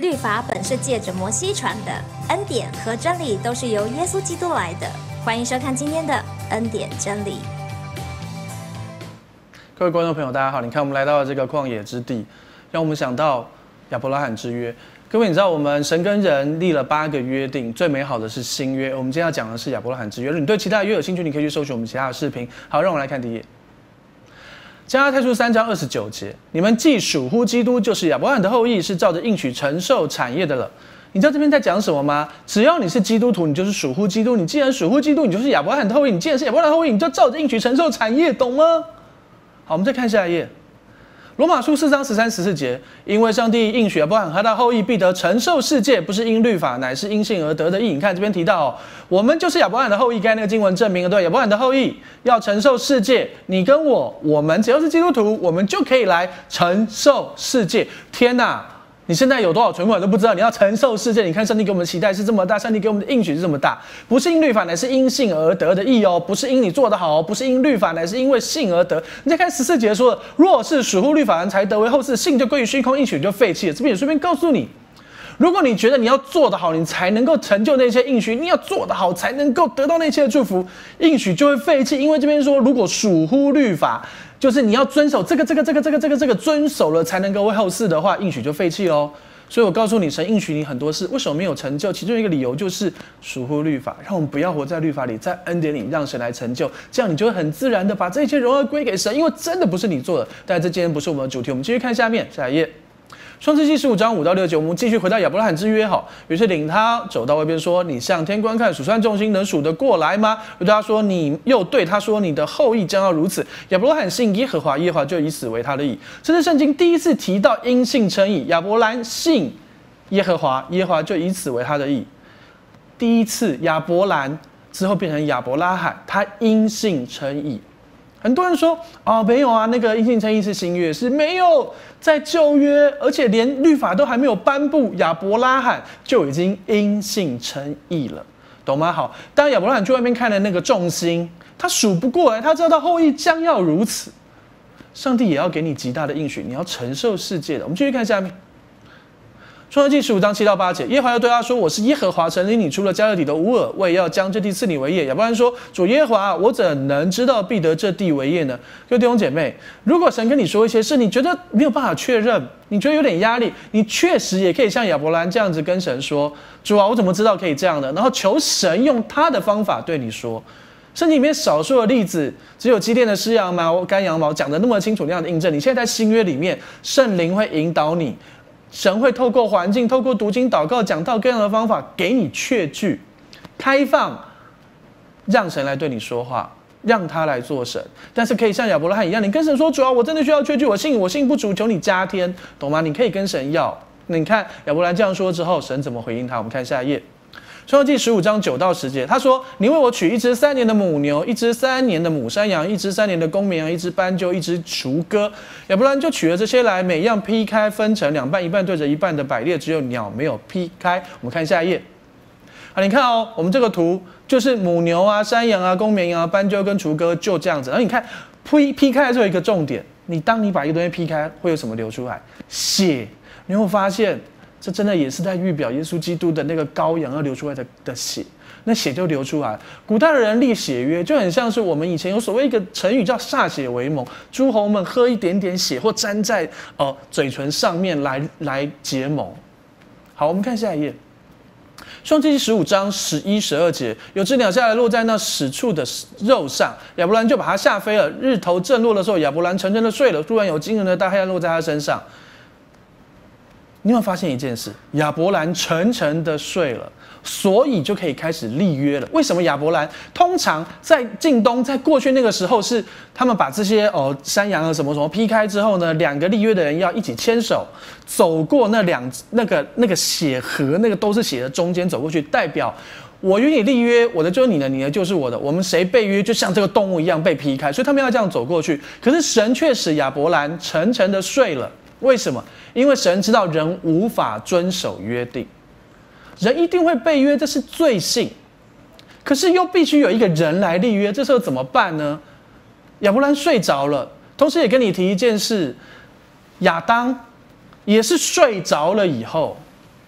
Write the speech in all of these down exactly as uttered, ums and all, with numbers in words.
律法本是借着摩西传的，恩典和真理都是由耶稣基督来的。欢迎收看今天的恩典真理。 各位观众朋友，大家好！你看，我们来到了这个旷野之地，让我们想到亚伯拉罕之约。各位，你知道我们神跟人立了八个约定，最美好的是新约。我们今天要讲的是亚伯拉罕之约。如果你对其他的约有兴趣，你可以去搜寻我们其他的视频。好，让我们来看第一页。加拉太书三章二十九节，你们既属乎基督，就是亚伯拉罕的后裔，是照着应许承受产业的了。你知道这边在讲什么吗？只要你是基督徒，你就是属乎基督。你既然属乎基督，你就是亚伯拉罕的后裔。你既然是亚伯拉罕的后裔，你就照着应许承受产业，懂吗？好，我们再看下一页。罗马书四章十三、十四节，因为上帝应许亚伯拉罕和他后裔必得承受世界，不是因律法，乃是因信而得的义。你看这边提到、哦，我们就是亚伯拉罕的后裔，刚才那个经文证明了，对，亚伯拉罕的后裔要承受世界。你跟我，我们只要是基督徒，我们就可以来承受世界。天哪！你现在有多少存款都不知道，你要承受世界。你看上帝给我们的期待是这么大，上帝给我们的应许是这么大，不是因律法，乃是因信而得的义哦，不是因你做得好，不是因律法，乃是因为信而得。你再看十四节说，若是属乎律法人才得为后世，信就归于虚空，应许就废弃了。这边也顺便告诉你，如果你觉得你要做得好，你才能够成就那些应许，你要做得好才能够得到那些祝福，应许就会废弃。因为这边说，如果属乎律法，就是你要遵守这个、这个、这个、这个、这个、这个，遵守了才能够为后世的话，应许就废弃喽。所以我告诉你，神应许你很多事，为什么没有成就？其中一个理由就是属乎律法，让我们不要活在律法里，在恩典里让神来成就，这样你就会很自然的把这一切荣耀归给神，因为真的不是你做的。但这今天不是我们的主题，我们继续看下面下一页。创世纪十五章五到六节，我们继续回到亚伯拉罕之约。好，于是领他走到外边说：“你向天观看，数算众星，能数得过来吗？”又对他说：“你又对他说，你的后裔将要如此。”亚伯拉罕信耶和华，耶和华就以此为他的义。这是圣经第一次提到因信称义。亚伯兰信耶和华，耶和华就以此为他的义。第一次亚伯兰之后变成亚伯拉罕，他因信称义。很多人说哦，没有啊，那个因信称义是新约，是没有，在旧约，而且连律法都还没有颁布，亚伯拉罕就已经因信称义了，懂吗？好，当亚伯拉罕去外面看了那个众星，他数不过来，他知道他后裔将要如此，上帝也要给你极大的应许，你要承受世界的。我们继续看下面。创世纪十五章七到八节，耶和华又对他说：“我是耶和华，神领你出了加勒底的乌尔，我也要将这地赐你为业。”亚伯拉罕说：“主耶和华，我怎能知道必得这地为业呢？”各位弟兄姐妹，如果神跟你说一些事，你觉得没有办法确认，你觉得有点压力，你确实也可以像亚伯兰这样子跟神说：“主啊，我怎么知道可以这样的？”然后求神用他的方法对你说。圣经里面少数的例子，只有基甸的失羊毛、干羊毛讲得那么清楚那样的印证。你现在在新约里面，圣灵会引导你。神会透过环境、透过读经、祷告、讲道各样的方法，给你确据，开放，让神来对你说话，让他来做神。但是可以像亚伯拉罕一样，你跟神说：“主啊，我真的需要确据，我信，我信不足，求你加添，懂吗？”你可以跟神要。那你看亚伯兰这样说之后，神怎么回应他？我们看下一页。创世纪十五章九到十节，他说：“你为我取一只三年的母牛，一只三年的母山羊，一只三年的公绵羊，一只斑鸠，一只雏鸽。”亚伯兰就取了这些来，每样劈开，分成两半，一半对着一半的摆列，只有鸟没有劈开。我们看下一页。好，你看哦，我们这个图就是母牛啊、山羊啊、公绵羊啊、斑鸠跟雏鸽就这样子。然后你看劈劈开的时候有一个重点，你当你把一个东西劈开，会有什么流出来？血。你会发现。这真的也是在预表耶稣基督的那个羔羊要流出来 的, 的血，那血就流出来。古代的人立血约，就很像是我们以前有所谓一个成语叫歃血为盟，诸侯们喝一点点血或沾在、呃、嘴唇上面来来结盟。好，我们看下一页。创世纪十五章十一、十二节，有只鸟下来落在那死处的肉上，亚伯兰就把它吓飞了。日头正落的时候，亚伯兰沉沉的睡了，突然有惊人的大黑暗落在他身上。你有没有发现一件事？亚伯兰沉沉的睡了，所以就可以开始立约了。为什么亚伯兰通常在近东，在过去那个时候是他们把这些哦山羊啊什么什么劈开之后呢，两个立约的人要一起牵手走过那两那个那个血河，那个都是血的中间走过去，代表我与你立约，我的就是你的，你的就是我的。我们谁被约，就像这个动物一样被劈开，所以他们要这样走过去。可是神却使亚伯兰沉沉的睡了。为什么？因为神知道人无法遵守约定，人一定会被约，这是罪性。可是又必须有一个人来立约，这时候怎么办呢？亚伯兰睡着了，同时也跟你提一件事：亚当也是睡着了以后，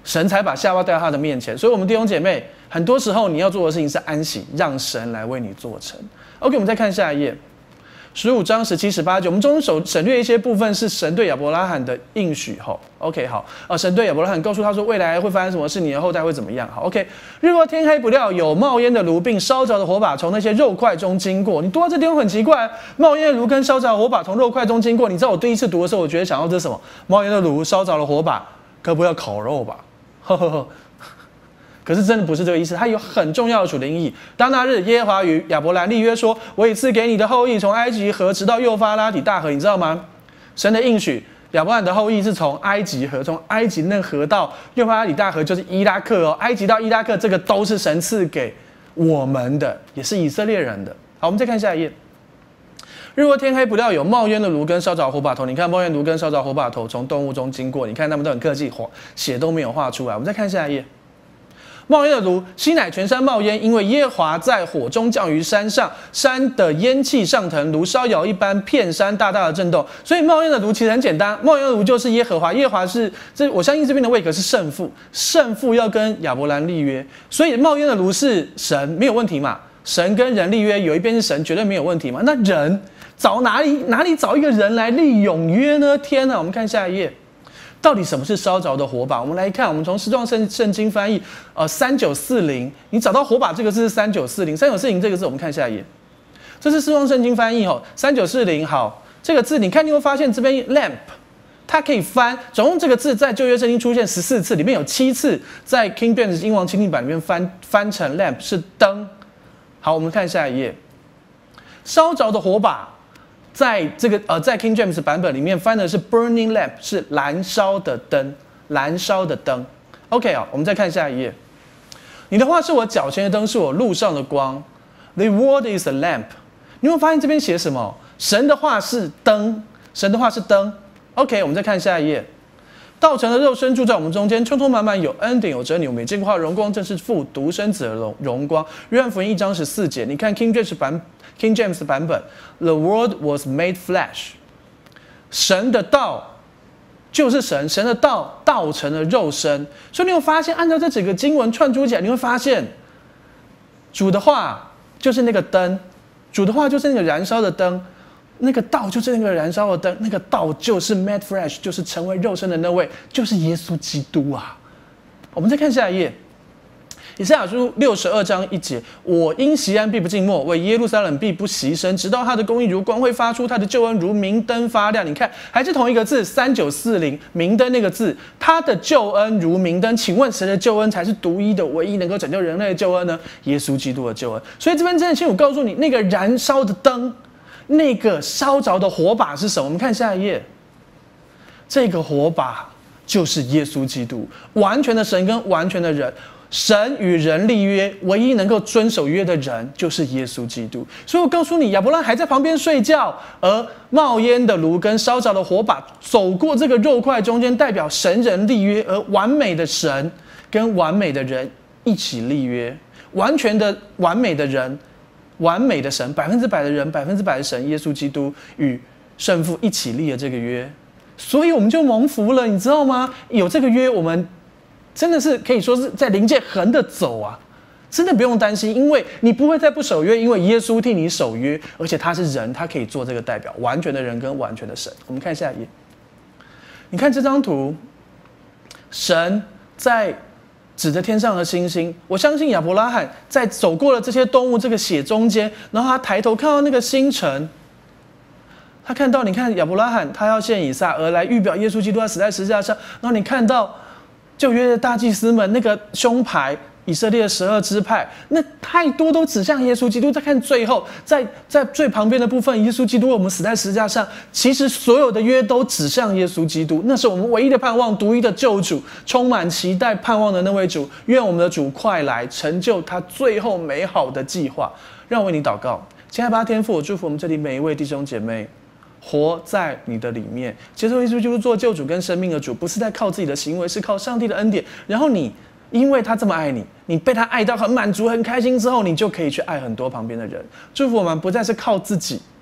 神才把夏娃带到他的面前。所以，我们弟兄姐妹，很多时候你要做的事情是安息，让神来为你做成。OK， 我们再看下一页。十五章十七、十八节，我们中间省略一些部分是神对亚伯拉罕的应许。吼 ，OK， 好，呃，神对亚伯拉罕告诉他说，未来会发生什么事，你的后代会怎么样。好 ，OK， 日落天黑不料，有冒烟的炉，并烧着的火把从那些肉块中经过。你读到这地方很奇怪，冒烟的炉跟烧着的火把从肉块中经过。你知道我第一次读的时候，我觉得想到这是什么？冒烟的炉，烧着的火把，该不要烤肉吧？呵呵呵。可是真的不是这个意思，它有很重要的属灵意义。当那日，耶和华与亚伯兰立约说：“我已赐给你的后裔从埃及河直到幼发拉底大河。”你知道吗？神的应许，亚伯兰的后裔是从埃及河，从埃及那河到幼发拉底大河，就是伊拉克哦。埃及到伊拉克，这个都是神赐给我们的，也是以色列人的。好，我们再看下一页。日落天黑不料，有冒烟的炉跟烧着火把头。你看冒烟炉跟烧着火把头从动物中经过，你看他们都很客气，血都没有画出来。我们再看下一页。冒烟的炉，西乃全山冒烟，因为耶和华在火中降于山上，山的烟气上腾，如烧窑一般，遍山大大的震动。所以冒烟的炉其实很简单，冒烟的炉就是耶和华，耶和华是这，我相信这边的位格是圣父，圣父要跟亚伯兰立约，所以冒烟的炉是神，没有问题嘛？神跟人立约，有一边是神，绝对没有问题嘛？那人找哪里哪里找一个人来立永约呢？天哪！我们看下一页。到底什么是烧着的火把？我们来看，我们从时装圣圣经翻译，呃，三九四零，你找到火把这个字是三九四零，三九四零这个字，我们看下一页，这是时装圣经翻译哦，三九四零，好，这个字你看你会发现这边 lamp， 它可以翻，总共这个字在旧约圣经出现十四次，里面有七次在 King James 英王钦定版里面翻翻成 lamp 是灯。好，我们看下一页，烧着的火把。在这个呃，在 King James 版本里面翻的是 burning lamp， 是燃烧的灯，燃烧的灯。OK 啊，我们再看下一页。你的话是我脚前的灯，是我路上的光。The word is a lamp。你会发现这边写什么？神的话是灯，神的话是灯。OK， 我们再看下一页。道成的肉身住在我们中间，充充满满有恩典有真理。我们也见过他的荣光，正是父独生子的荣荣光。约翰福音一章十四节，你看 King James 版 King James 版本 ，The Word was made flesh。神的道就是神，神的道道成了肉身。所以你会发现，按照这几个经文串出起来，你会发现，主的话就是那个灯，主的话就是那个燃烧的灯。那个道就是那个燃烧的灯，那个道就是 made flesh， 就是成为肉身的那位，就是耶稣基督啊！我们再看下一页，以赛亚书六十二章一节：我因锡安必不静默，为耶路撒冷必不息声，直到他的公义如光辉发出，他的救恩如明灯发亮。你看，还是同一个字，三九四零，明灯那个字，他的救恩如明灯。请问谁的救恩才是独一的、唯一能够拯救人类的救恩呢？耶稣基督的救恩。所以这边真的清楚告诉你，那个燃烧的灯。那个烧着的火把是什么？我们看下一页，这个火把就是耶稣基督，完全的神跟完全的人，神与人立约，唯一能够遵守约的人就是耶稣基督。所以我告诉你，亚伯拉罕还在旁边睡觉，而冒烟的炉跟烧着的火把走过这个肉块中间，代表神人立约，而完美的神跟完美的人一起立约，完全的完美的人。完美的神，百分之百的人，百分之百的神，耶稣基督与圣父一起立了这个约，所以我们就蒙福了，你知道吗？有这个约，我们真的是可以说是在灵界横着走啊，真的不用担心，因为你不会再不守约，因为耶稣替你守约，而且他是人，他可以做这个代表，完全的人跟完全的神。我们看下一页，你看这张图，神在。指着天上的星星，我相信亚伯拉罕在走过了这些动物这个血中间，然后他抬头看到那个星辰，他看到，你看亚伯拉罕他要献以撒而来，预表耶稣基督他死在十字架上，然后你看到旧约的大祭司们那个胸牌，以色列的十二支派，那太多都指向耶稣基督。再看最后，在在最旁边的部分，耶稣基督为我们死在十字架上，其实所有的约都指向耶稣基督，那是我们唯一的盼望，独一的救主，充满期待盼望的那位主。愿我们的主快来成就他最后美好的计划。让我为你祷告，亲爱的天父，我祝福我们这里每一位弟兄姐妹。活在你的里面，接受耶稣基督做救主跟生命的主，不是在靠自己的行为，是靠上帝的恩典。然后你因为他这么爱你，你被他爱到很满足很开心之后，你就可以去爱很多旁边的人。祝福我们不再是靠自己，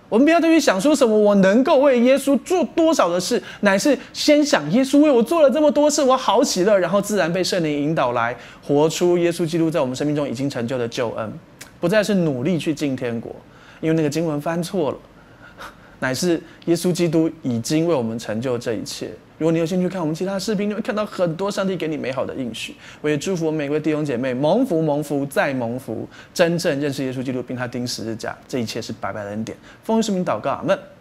我们不要再去想说什么我能够为耶稣做多少的事，乃是先想耶稣为我做了这么多事，我好喜乐，然后自然被圣灵引导来活出耶稣基督在我们生命中已经成就的救恩，不再是努力去进天国，因为那个经文翻错了，乃是耶稣基督已经为我们成就这一切。如果你有兴趣看我们其他视频，你会看到很多上帝给你美好的应许。我也祝福我们每位弟兄姐妹蒙福蒙福再蒙福，真正认识耶稣基督并他钉十字架，这一切是白白的恩典。奉耶稣名祷告，阿们。